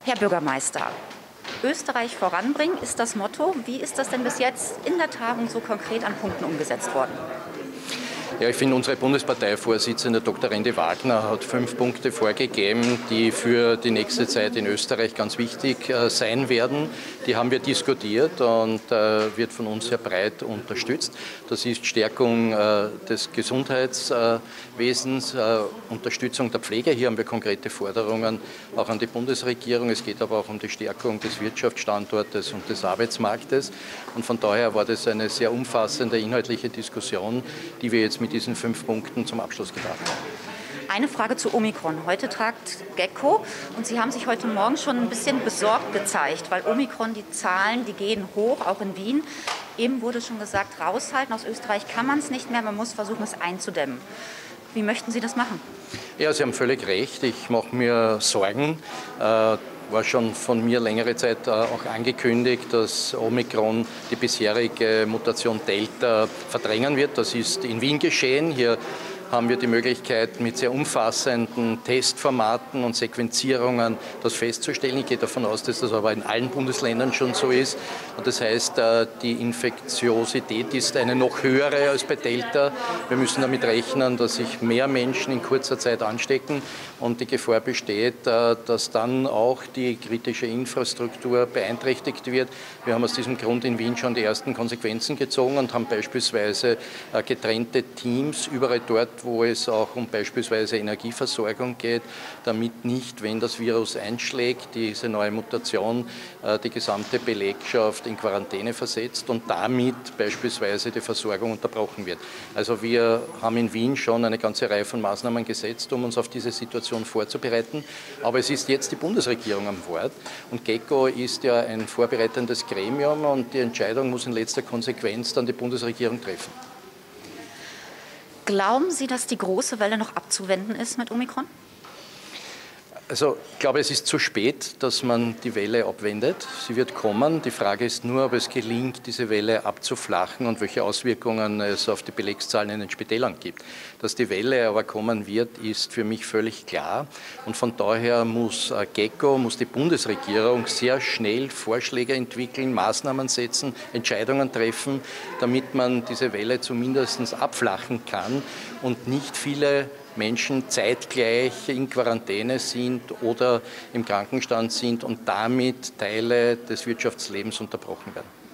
Herr Bürgermeister, Österreich voranbringen ist das Motto. Wie ist das denn bis jetzt in der Tagung so konkret an Punkten umgesetzt worden? Ja, ich finde, unsere Bundesparteivorsitzende Dr. Rendi Wagner hat 5 Punkte vorgegeben, die für die nächste Zeit in Österreich ganz wichtig sein werden. Die haben wir diskutiert und wird von uns sehr breit unterstützt. Das ist Stärkung des Gesundheitswesens, Unterstützung der Pflege. Hier haben wir konkrete Forderungen auch an die Bundesregierung. Es geht aber auch um die Stärkung des Wirtschaftsstandortes und des Arbeitsmarktes. Und von daher war das eine sehr umfassende inhaltliche Diskussion, die wir jetzt mit diesen 5 Punkten zum Abschluss gebracht haben. Eine Frage zu Omikron. Heute tagt GECO und Sie haben sich heute Morgen schon ein bisschen besorgt gezeigt, weil Omikron, die Zahlen, die gehen hoch, auch in Wien. Eben wurde schon gesagt, raushalten. Aus Österreich kann man es nicht mehr, man muss versuchen, es einzudämmen. Wie möchten Sie das machen? Ja, Sie haben völlig recht. Ich mache mir Sorgen. War schon von mir längere Zeit auch angekündigt, dass Omikron die bisherige Mutation Delta verdrängen wird. Das ist in Wien geschehen. Hier haben wir die Möglichkeit, mit sehr umfassenden Testformaten und Sequenzierungen das festzustellen. Ich gehe davon aus, dass das aber in allen Bundesländern schon so ist. Und das heißt, die Infektiosität ist eine noch höhere als bei Delta. Wir müssen damit rechnen, dass sich mehr Menschen in kurzer Zeit anstecken und die Gefahr besteht, dass dann auch die kritische Infrastruktur beeinträchtigt wird. Wir haben aus diesem Grund in Wien schon die ersten Konsequenzen gezogen und haben beispielsweise getrennte Teams überall dort, wo es auch um beispielsweise Energieversorgung geht, damit nicht, wenn das Virus einschlägt, diese neue Mutation die gesamte Belegschaft in Quarantäne versetzt und damit beispielsweise die Versorgung unterbrochen wird. Also wir haben in Wien schon eine ganze Reihe von Maßnahmen gesetzt, um uns auf diese Situation vorzubereiten. Aber es ist jetzt die Bundesregierung am Wort und GECO ist ja ein vorbereitendes Gremium und die Entscheidung muss in letzter Konsequenz dann die Bundesregierung treffen. Glauben Sie, dass die große Welle noch abzuwenden ist mit Omikron? Also ich glaube, es ist zu spät, dass man die Welle abwendet. Sie wird kommen. Die Frage ist nur, ob es gelingt, diese Welle abzuflachen und welche Auswirkungen es auf die Belegszahlen in den Spitälern gibt. Dass die Welle aber kommen wird, ist für mich völlig klar. Und von daher muss GECO, muss die Bundesregierung sehr schnell Vorschläge entwickeln, Maßnahmen setzen, Entscheidungen treffen, damit man diese Welle zumindest abflachen kann und nicht viele Menschen zeitgleich in Quarantäne sind oder im Krankenstand sind und damit Teile des Wirtschaftslebens unterbrochen werden.